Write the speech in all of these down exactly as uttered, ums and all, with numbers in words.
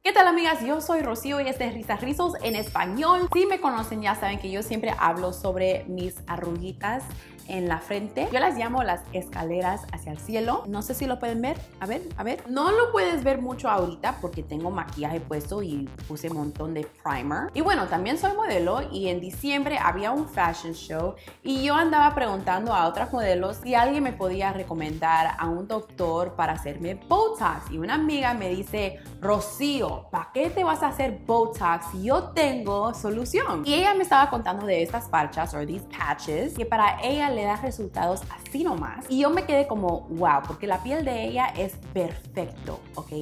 ¿Qué tal, amigas? Yo soy Rocío y este es Risas Rizos en español. Si me conocen ya saben que yo siempre hablo sobre mis arruguitas en la frente. Yo las llamo las escaleras hacia el cielo. No sé si lo pueden ver. A ver, a ver. No lo puedes ver mucho ahorita porque tengo maquillaje puesto y puse un montón de primer. Y bueno, también soy modelo y en diciembre había un fashion show y yo andaba preguntando a otras modelos si alguien me podía recomendar a un doctor para hacerme Botox. Y una amiga me dice, Rocío, ¿para qué te vas a hacer Botox si yo tengo solución? Y ella me estaba contando de estas parchas o these patches que para ella le da resultados así nomás. Y yo me quedé como, wow, porque la piel de ella es perfecto, ¿ok?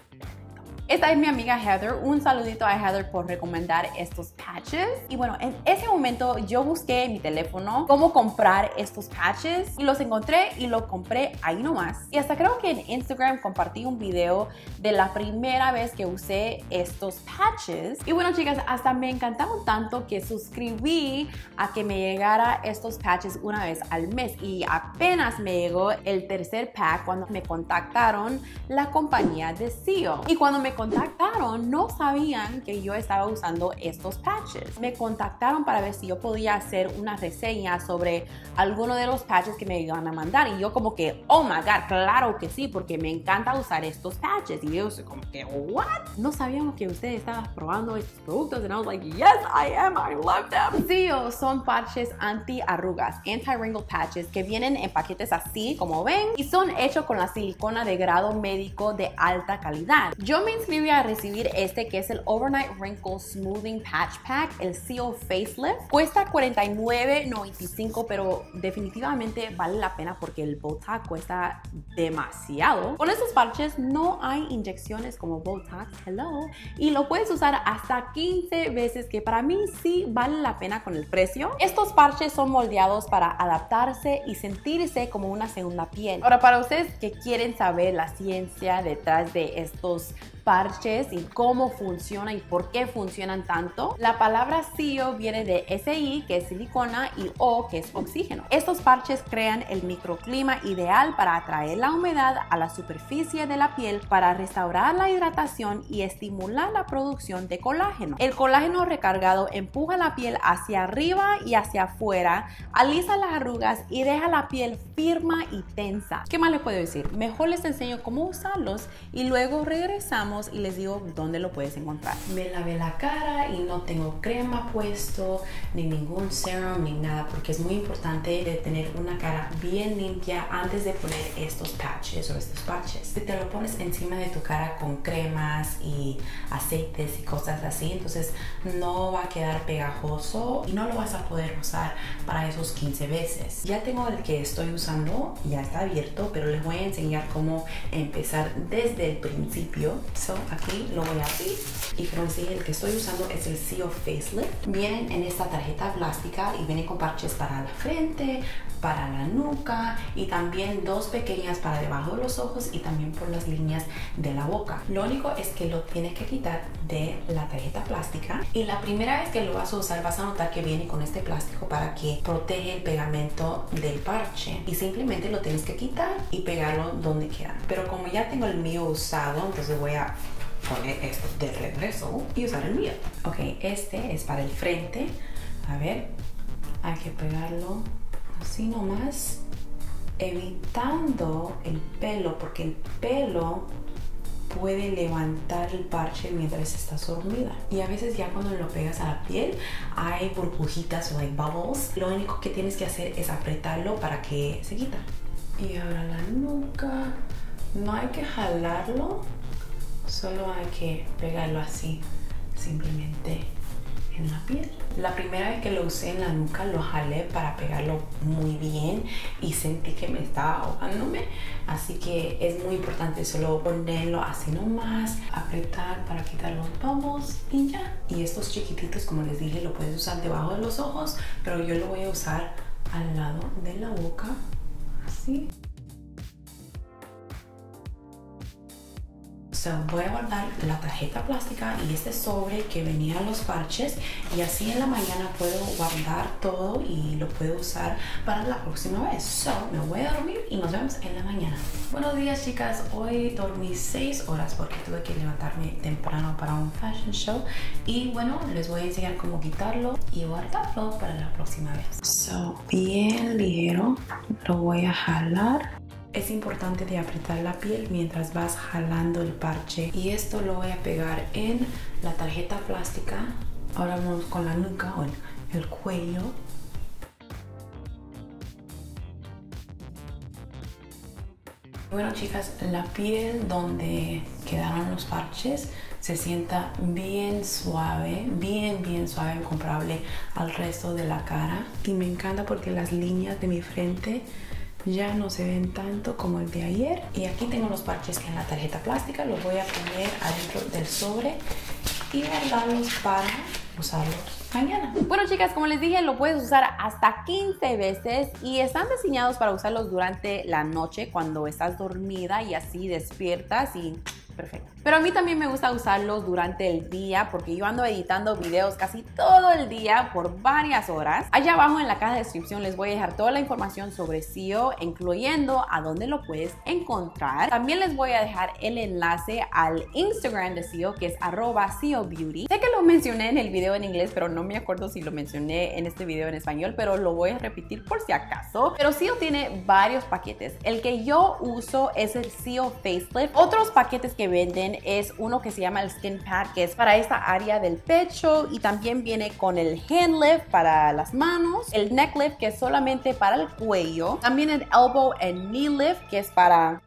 Esta es mi amiga Heather. Un saludito a Heather por recomendar estos patches. Y bueno, en ese momento yo busqué en mi teléfono cómo comprar estos patches y los encontré y los compré ahí nomás. Y hasta creo que en Instagram compartí un video de la primera vez que usé estos patches. Y bueno, chicas, hasta me encantaron tanto que suscribí a que me llegara estos patches una vez al mes. Y apenas me llegó el tercer pack cuando me contactaron la compañía de S E O. Y cuando me contactaron, no sabían que yo estaba usando estos patches. Me contactaron para ver si yo podía hacer una reseña sobre alguno de los patches que me iban a mandar. Y yo como que, oh my God, claro que sí, porque me encanta usar estos patches. Y yo como que, what? No sabíamos que ustedes estaban probando estos productos. And I was like, yes, I am, I love them. S E O son patches anti-arrugas, anti-wrinkle patches que vienen en paquetes así, como ven, y son hechos con la silicona de grado médico de alta calidad. Yo me inscribí a recibir este que es el Overnight Wrinkle Smoothing Patch Pack, el S E O Facelift. Cuesta cuarenta y nueve noventa y cinco, pero definitivamente vale la pena porque el Botox cuesta demasiado. Con estos parches no hay inyecciones como Botox, hello, y lo puedes usar hasta quince veces, que para mí sí vale la pena con el precio. Estos parches son moldeados para adaptarse y sentirse como una segunda piel. Ahora, para ustedes que quieren saber la ciencia detrás de estos parches y cómo funciona y por qué funcionan tanto, la palabra S E O viene de S I, que es silicona, y O, que es oxígeno. Estos parches crean el microclima ideal para atraer la humedad a la superficie de la piel, para restaurar la hidratación y estimular la producción de colágeno. El colágeno recargado empuja la piel hacia arriba y hacia afuera, alisa las arrugas y deja la piel firme y tensa. ¿Qué más les puedo decir? Mejor les enseño cómo usarlos y luego regresamos y les digo dónde lo puedes encontrar. Me lavé la cara y no tengo crema puesto, ni ningún serum, ni nada, porque es muy importante de tener una cara bien limpia antes de poner estos patches o estos parches. Si te lo pones encima de tu cara con cremas y aceites y cosas así, entonces no va a quedar pegajoso y no lo vas a poder usar para esos quince veces. Ya tengo el que estoy usando, ya está abierto, pero les voy a enseñar cómo empezar desde el principio. So, aquí lo voy a abrir y como les dije, el que estoy usando es el S E O Facelift. Vienen en esta tarjeta plástica y vienen con parches para la frente, para la nuca y también dos pequeñas para debajo de los ojos y también por las líneas de la boca. Lo único es que lo tienes que quitar de la tarjeta plástica y la primera vez que lo vas a usar vas a notar que viene con este plástico para que protege el pegamento del parche y simplemente lo tienes que quitar y pegarlo donde quieran. Pero como ya tengo el mío usado, entonces voy a poner esto de regreso y usar el mío. Ok, este es para el frente. A ver, hay que pegarlo así nomás, evitando el pelo, porque el pelo puede levantar el parche mientras estás dormida. Y a veces ya cuando lo pegas a la piel hay burbujitas o like bubbles. Lo único que tienes que hacer es apretarlo para que se quita. Y ahora la nuca, no hay que jalarlo, solo hay que pegarlo así, simplemente en la piel. La primera vez que lo usé en la nuca lo jalé para pegarlo muy bien y sentí que me estaba ahogándome, así que es muy importante solo ponerlo así nomás, apretar para quitar los bubbles y ya. Y estos chiquititos, como les dije, lo puedes usar debajo de los ojos, pero yo lo voy a usar al lado de la boca, así. So, voy a guardar la tarjeta plástica y este sobre que venía los parches, y así en la mañana puedo guardar todo y lo puedo usar para la próxima vez. So, me voy a dormir y nos vemos en la mañana. Buenos días, chicas. Hoy dormí seis horas porque tuve que levantarme temprano para un fashion show, y bueno, les voy a enseñar cómo quitarlo y guardarlo para la próxima vez. So, bien ligero, lo voy a jalar. Es importante de apretar la piel mientras vas jalando el parche, y esto lo voy a pegar en la tarjeta plástica. Ahora vamos con la nuca o el, el cuello. Bueno, chicas, la piel donde quedaron los parches se sienta bien suave, bien bien suave, comparable al resto de la cara, y me encanta porque las líneas de mi frente ya no se ven tanto como el de ayer. Y aquí tengo los parches en la tarjeta plástica, los voy a poner adentro del sobre y guardarlos para usarlos mañana. Bueno, chicas, como les dije, lo puedes usar hasta quince veces y están diseñados para usarlos durante la noche cuando estás dormida, y así despiertas y perfecto. Pero a mí también me gusta usarlos durante el día porque yo ando editando videos casi todo el día por varias horas. Allá abajo en la caja de descripción les voy a dejar toda la información sobre C I O, incluyendo a dónde lo puedes encontrar. También les voy a dejar el enlace al Instagram de C I O, que es arroba C I O Beauty. Sé que lo mencioné en el video en inglés, pero no me acuerdo si lo mencioné en este video en español, pero lo voy a repetir por si acaso. Pero C I O tiene varios paquetes. El que yo uso es el C I O Facelift. Otros paquetes que venden es uno que se llama el Skin Pad, que es para esta área del pecho, y también viene con el Hand Lift para las manos, el Neck Lift, que es solamente para el cuello, también el Elbow and Knee Lift, que es para,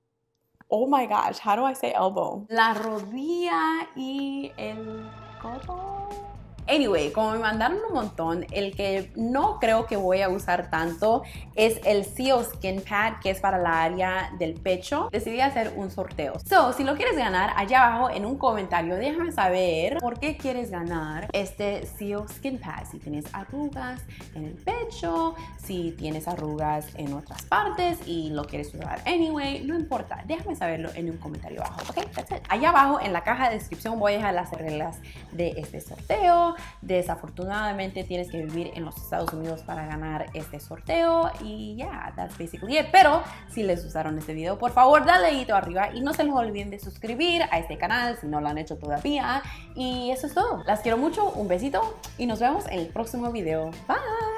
oh my gosh, how do I say elbow? La rodilla y el codo. Anyway, como me mandaron un montón, el que no creo que voy a usar tanto es el C I O Skin Pad, que es para la área del pecho. Decidí hacer un sorteo. So, si lo quieres ganar, allá abajo en un comentario déjame saber por qué quieres ganar este C I O Skin Pad. Si tienes arrugas en el pecho, si tienes arrugas en otras partes y lo quieres usar anyway, no importa. Déjame saberlo en un comentario abajo. Ok, that's it. Allá abajo en la caja de descripción voy a dejar las reglas de este sorteo. Desafortunadamente tienes que vivir en los Estados Unidos para ganar este sorteo, y ya, yeah, that's basically it. Pero si les gustaron este video, por favor dale dedito arriba y no se les olviden de suscribir a este canal si no lo han hecho todavía. Y eso es todo. Las quiero mucho, un besito y nos vemos en el próximo video. Bye.